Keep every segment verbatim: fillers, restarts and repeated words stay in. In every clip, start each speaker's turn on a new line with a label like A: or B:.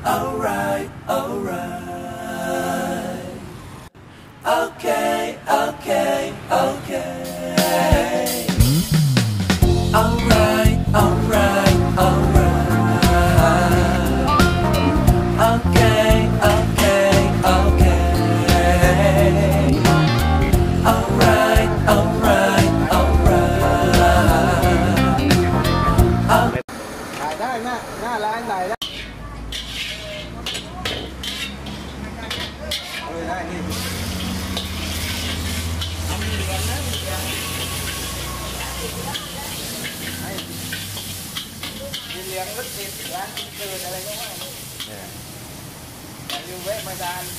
A: alright, alright. Okay, okay, okay. Alright, alright, alright. Okay, okay, okay. Alright, alright, alright.
B: ถ่ายได้หน้าหน้าร้านถ่ายได้เออได้นี่มีเหรียญนะมีเหรียญมีเหรียญรถติดร้านกินเกินอะไรก็ว่าเนี่ยอย่าลืมแวะมาทาน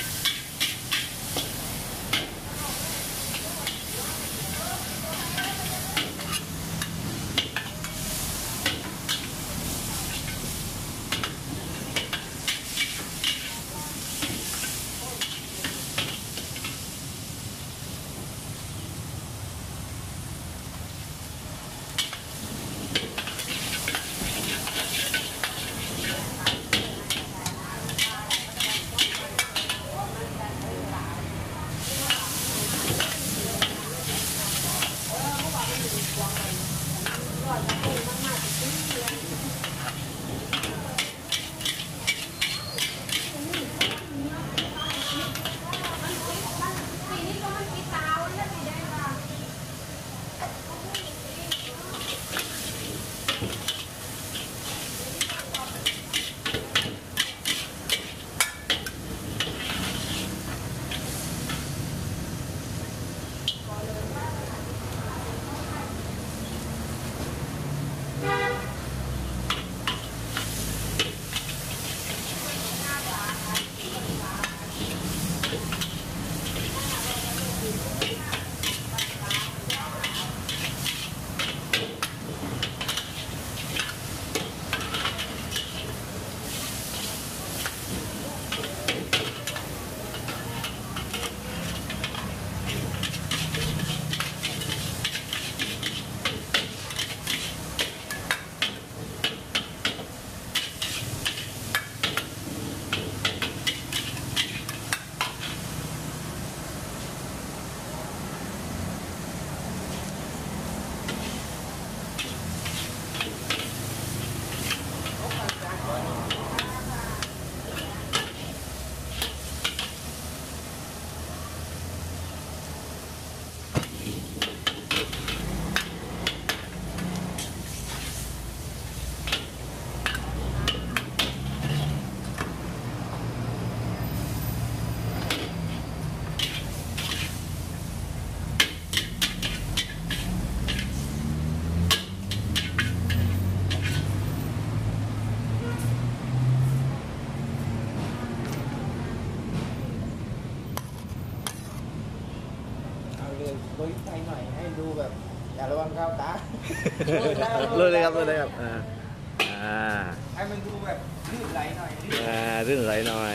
B: บริใจหน่อยให้ดูแบบอย่าระวังก้าวตา
C: เลยเลยครับเลยเลยครับอ่าอ่า
B: ให้มันดูแบบลื่นไหลหน่อย
C: อ่าลื่นไหลหน่อย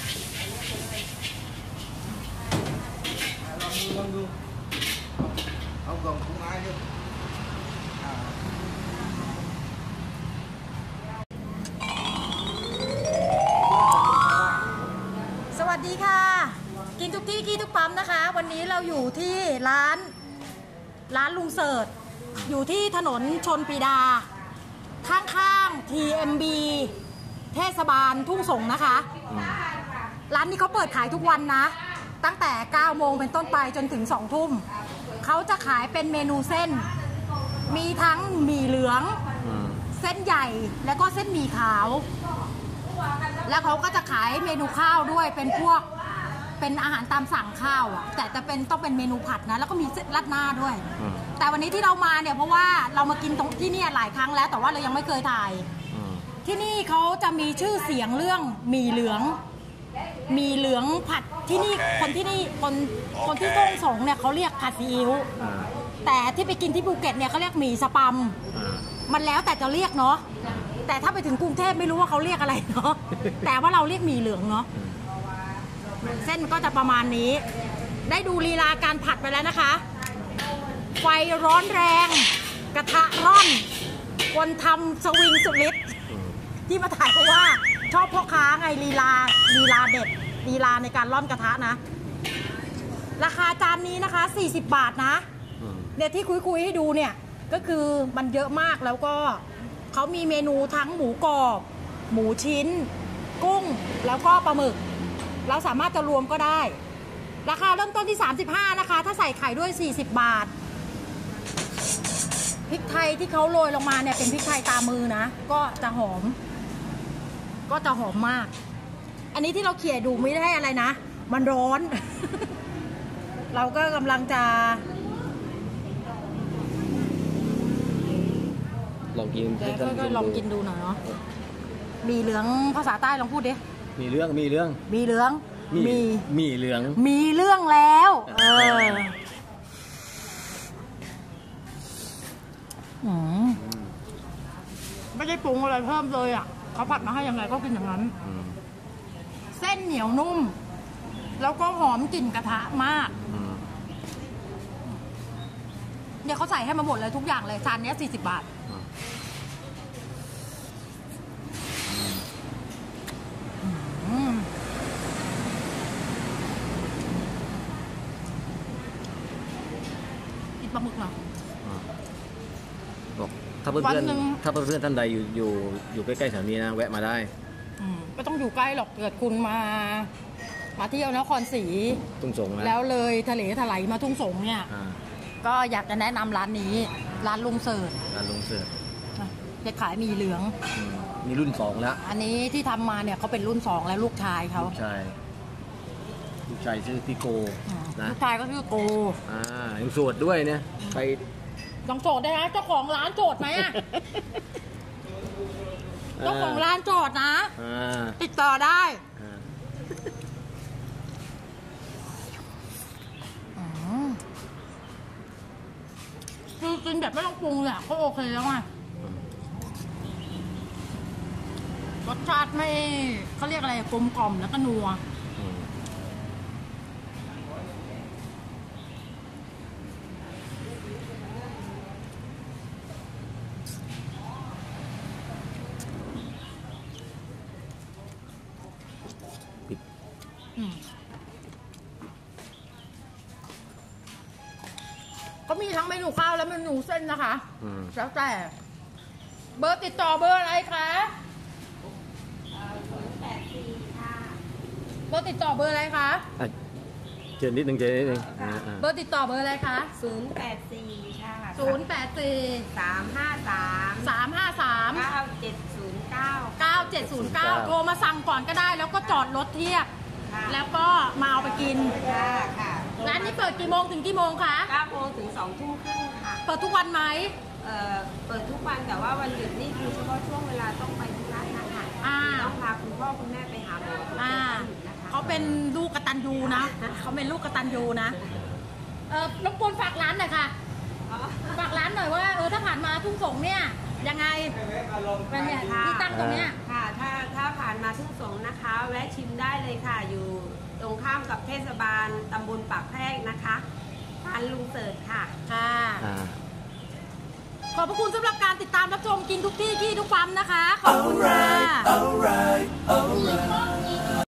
B: ลองดูลองดูเอากล่องกุ้งไม้ดิ
D: สวัสดีค่ะกินทุกที่กินทุกปั๊มนะคะวันนี้เราอยู่ที่ร้านร้านลุงเสิร์ชอยู่ที่ถนนชลปีดาข้างๆ ที เอ็ม บี เทศบาลทุ่งสงนะคะร้านนี้เขาเปิดขายทุกวันนะตั้งแต่เก้าโมงเป็นต้นไปจนถึงสองทุ่มเขาจะขายเป็นเมนูเส้นมีทั้งหมี่เหลืองเส้นใหญ่แล้วก็เส้นหมี่ขาวแล้วเขาก็จะขายเมนูข้าวด้วยเป็นพวกเป็นอาหารตามสั่งข้าวอ่ะแต่จะเป็นต้องเป็นเมนูผัดนะแล้วก็มีราดหน้าด้วยแต่วันนี้ที่เรามาเนี่ยเพราะว่าเรามากินตรงที่นี่หลายครั้งแล้วแต่ว่าเรายังไม่เคยถ่ายที่นี่เขาจะมีชื่อเสียงเรื่องหมี่เหลืองหมี่เหลืองผัดที่นี่คนที่นี่คนคนที่ทุ่งสงเนี่ยเขาเรียกผัดซีอิ๊วแต่ที่ไปกินที่ภูเก็ตเนี่ยเขาเรียกหมี่สปัมมันแล้วแต่จะเรียกเนาะแต่ถ้าไปถึงกรุงเทพไม่รู้ว่าเขาเรียกอะไรเนาะแต่ว่าเราเรียกหมี่เหลืองเนาะเส้นก็จะประมาณนี้ได้ดูลีลาการผัดไปแล้วนะคะไฟร้อนแรงกระทะร่อนคนทำสวิงสุดฤทธิ์ที่มาถ่ายเพราะว่าชอบพ่อค้าไงลีลาลีลาเด็ดลีลาในการร่อนกระทะนะ ราคาจานนี้นะคะสี่สิบบาทนะเนี่ยที่คุยๆให้ดูเนี่ยก็คือมันเยอะมากแล้วก็เขามีเมนูทั้งหมูกรอบหมูชิ้น กุ้งแล้วก็ปลาหมึกเราสามารถจะรวมก็ได้ราคาเริ่มต้นที่สามสิบห้านะคะถ้าใส่ไข่ด้วยสี่สิบบาทพริกไทยที่เขาโรยลงมาเนี่ยเป็นพริกไทยตามือนะก็จะหอมก็จะหอมมากอันนี้ที่เราเขี่ยดูไม่ได้อะไรนะมันร้อน เราก็กำลังจะ
C: ลองกินให้ท่านผู้ช
D: ก็
C: ม
D: ลองกินดูหน่อยเนาะมีเหลืองภาษาใต้ลองพูดดิ
C: มีเรื่องมีเรื่อง
D: มีเหลือง
C: มีมีเหลือง
D: มีเรื่องแล้วเอออืมไม่ได้ปรุงอะไรเพิ่มเลยอ่ะเขาผัดมาให้ยังไงก็กินอย่างนั้นเส้นเหนียวนุ่ม แล้วก็หอมกลิ่นกระทะมากเนี่ยเขาใส่ให้มาหมดเลยทุกอย่างเลยจานนี้สี่สิบบาทกินปลาหมึกหน่อย
C: บอกถ้าเพื่อน
D: วันหนึ่ง
C: ๆถ้าเพื่อนๆท่านใดอยู่อยู่อยู่ใกล้ๆแถวนี้นะแวะมาได้
D: ไม่ต้องอยู่ใกล้หรอกเกิดคุณมา มาเที่ยวนครศรี
C: ตุ้งสงนะ
D: แล้วเลยทะเลถลายมาทุ่งสงเนี่ย
C: อ่า
D: ก็อยากจะแนะนำร้านนี้ ร้านลุงเสิร์ช
C: ร้านลุงเสิร์ช
D: จะขายหมีเหลือง
C: อืมมีรุ่นสองแล้ว
D: อันนี้ที่ทำมาเนี่ยเขาเป็นรุ่นสองแล้วลูกชายเขา
C: ลูกชายลูกชายชื่อพี่โกนะ
D: ลูกชายก็ชื่อโก
C: อ่ายังโสดด้วยเนี่ยไป
D: ต้องโจทย์ได้นะเจ้าของร้านโจทย์ไหมอะเจ้าของร้านโจทย์นะ
C: อ่า
D: ติดต่อได้
C: อ่า
D: คือกินแบบไม่ต้องปรุงเนี่ยก็โอเคแล้วไงรสชาติไม่เขาเรียกอะไรกลมกล่อมแล้วก็นัว
C: อืมปิด
D: อืมก็มีทั้งเมนูข้าวและเมนูเส้นนะคะ
C: อืม
D: แล้วแต่เบอร์ติดต่อเบอร์อะไรคะเบอร์ติดต่อเบอร์อะไรคะ
C: อ่ะเชิญนิดนึงเชิญนิดนึงอ่าอ่า
D: เบอร์ติดต่อเบอร์อะไรคะ
E: ศูนย์แปดสี่ค่ะ
D: ศูนย์แปดสี่
E: สามห้าสาม
D: สามห้าสาม
E: เก้าเจ็ดศูนย์เก้า
D: เก้าเจ็ดศูนย์เก้าโทรมาสั่งก่อนก็ได้ แล้วก็จอดรถเทียบ
E: ค่ะ
D: แล้วก็มาเอาไปกิน
E: ค่ะค่ะ
D: ร้านนี้เปิดกี่โมงถึงกี่โมงคะ
E: เก้าโมงถึงสองทุ่มครึ่งค่ะ
D: เปิดทุกวันไหม
E: เอ่อเปิดทุกวันแต่ว่าวันหยุดนี่คือเฉพาะช่วงเวลาต้องไปที่ร้านนะคะ
D: อ่า
E: ต้องพาคุณพ่อคุณแม่ไปหาหมอทุก
D: อ่า
E: วันหยุดนะคะ
D: เขาเป็นลูกกตัญญูนะเขาเป็นลูกกตัญญูนะเออรบกวนฝากร้านหน่อยค่ะ
E: อ๋อ
D: ฝากร้านหน่อยว่าเออถ้าผ่านมาทุ่งสงเนี่ยยังไงเป็นเนี่ยที่ตั้งตรงเนี้ย
E: ค่ะ ถ้าถ้าผ่านมาทุ่งสงนะคะ แวะชิมได้เลยค่ะ อยู่ตรงข้ามกับเทศบาลตำบลปากแพรกนะคะร้านลุงเสิร์ชค่ะ
D: ค่ะ
C: อ่า
D: ขอบพระคุณสำหรับการติดตามรับชมกินทุกที่ที่ทุกปั๊มนะคะ ขอบคุณค่ะ
A: alright, alright, alright.